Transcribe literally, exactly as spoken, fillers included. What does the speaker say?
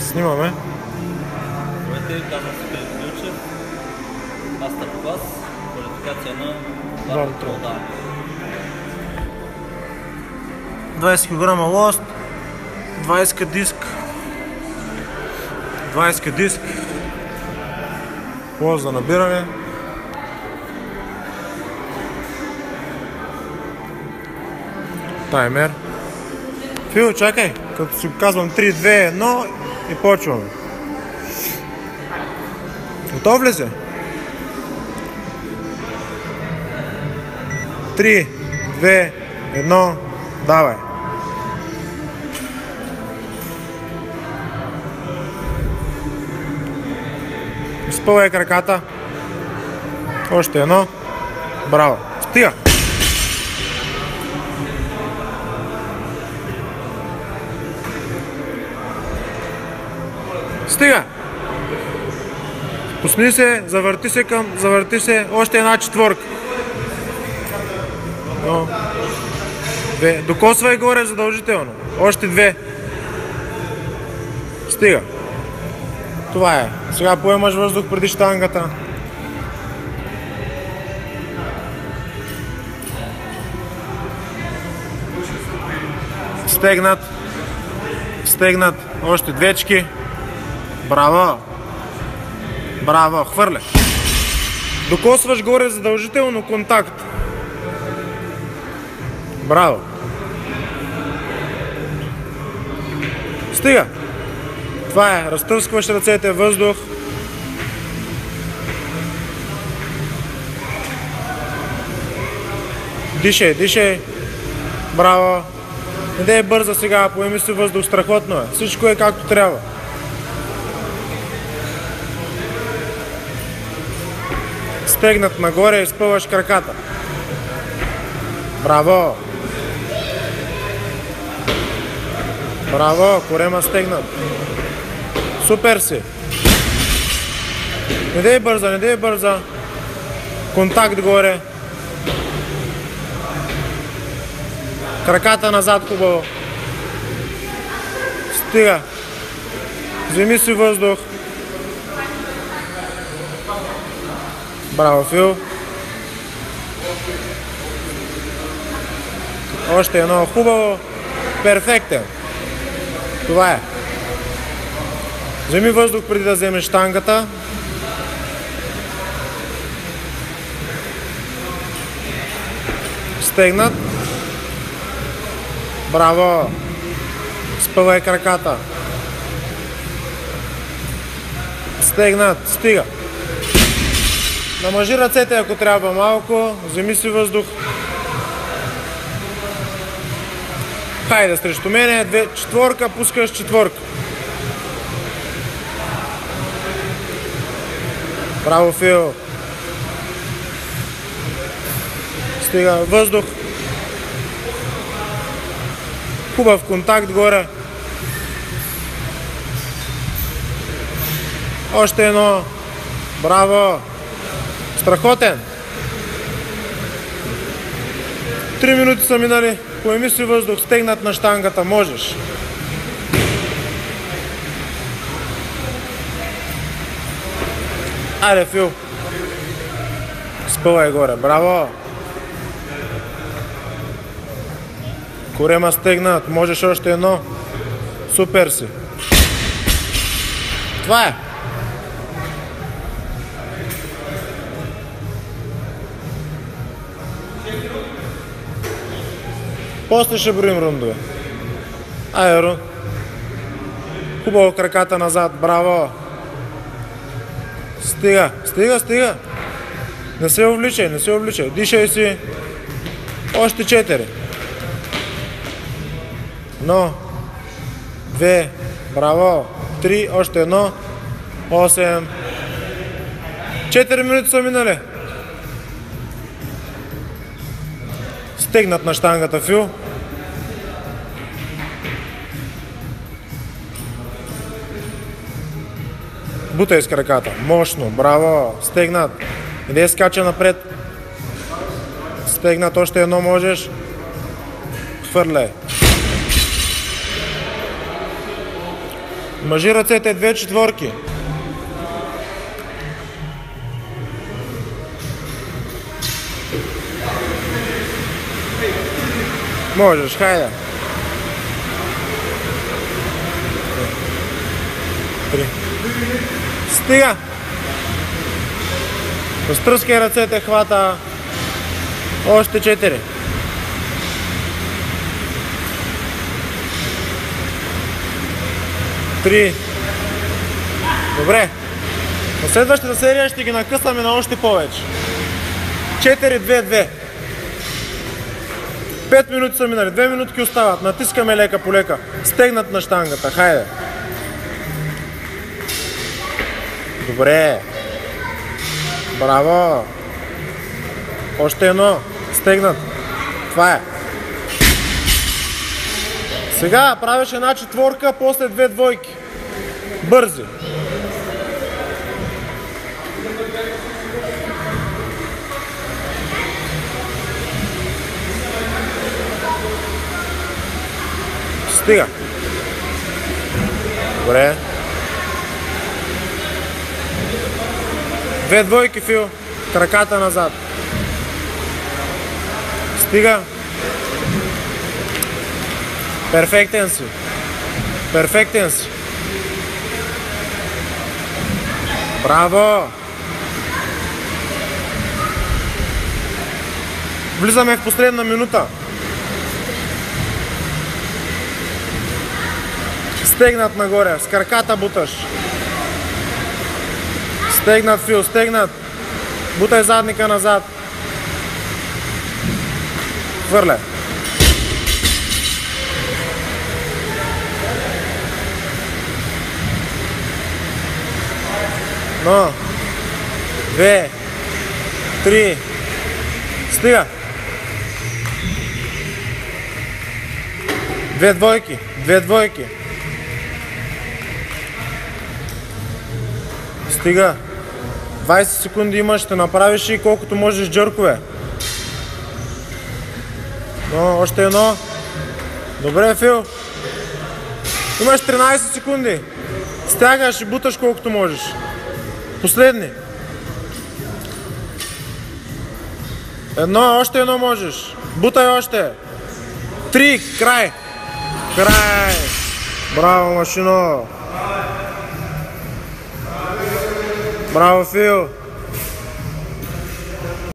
Снимаме. Здравейте, казвам се Филип Милчев. Мастер клас, квалификация на Вартрол. Да. двайсет килограма лост, двайсет диск, двайсет диск, лост за набиране. Таймер. Фил, чакай, като си казвам три, две, едно и почваме. Готов ли си? три, две, едно, давай. Изпълвай краката. Още едно. Браво. Стига. Стига! Пусни се, завърти се към, завърти се, още една четворка. Но, две. Докосвай горе задължително. Още две. Стига. Това е. Сега поемаш въздух преди щангата. Стегнат. Стегнат. Още двечки. Браво! Браво! Хвърля! Докосваш горе задължително контакт. Браво! Стига! Това е. Разтърскваш ръцете, въздух. Дишай, дишай. Браво! Не дей бърза сега, поеми си въздух, страхотно е. Всичко е както трябва. Стегнат нагоре, изпъваш краката. Браво! Браво! Корема стегнат. Супер си! Не дей бърза, не дей бърза. Контакт горе. Краката назад хубаво. Стига. Вземи си въздух. Браво, Фил. Още едно хубаво. Перфектен. Това е. Вземи въздух преди да вземеш щангата. Стегнат. Браво. Спъвай краката. Стегнат. Стига. Намажи ръцете, ако трябва малко. Вземи си въздух. Хайде срещу мене. Две, четворка, пускаш четворка. Браво, Фил. Стига. Въздух. Хубав контакт горе. Още едно. Браво. Страхотен. Три минути са минали. Поеми си въздух, стегнат на щангата. Можеш. Айде, Фил. Спъвай горе. Браво. Корема стегнат. Можеш още едно. Супер си. Това е. После ще броим рундове. Айде, рунд. Хубаво краката назад. Браво. Стига. Стига, стига. Не се увличай, не се увличай. Дишай си. Още четири. Едно. Две. Браво. Три. Още едно. Осем. Четири минути са минали. Стегнат на щангата, Фил. Бутай с краката. Мощно. Браво. Стегнат. Иде скача напред. Стегнат. Още едно можеш. Хвърляй. Мъжи ръцете, две четворки. Можеш, хайде. Три. Стига! Разтръскай ръцете, хвата. Още четири. Три. Добре. На следващата серия ще ги накъсаме на още повече. четири, две, две. пет минути са минали, две минутки остават. Натискаме лека по лека. Стегнат на щангата, хайде. Добре. Браво. Още едно. Стегнат. Това е. Сега правиш една четворка, после две двойки. Бързи. Стига. Добре. Две двойки, Фил. Краката назад. Стига. Перфектен си. Перфектен си. Браво! Влизаме в последна минута. Стегнат нагоре, с краката буташ. Стегнат, Фил, стегнат. Бутай задника назад. Хвърля. Едно, две, три. Стига. Две двойки, две двойки. Стига. двайсет секунди имаш, ще направиш и колкото можеш джъркове. Но, още едно. Добре, Фил. Имаш тринайсет секунди. Стягаш и буташ колкото можеш. Последни. Едно, още едно можеш. Бутай още. Три, край. Край. Браво, машино. Браво, Фил.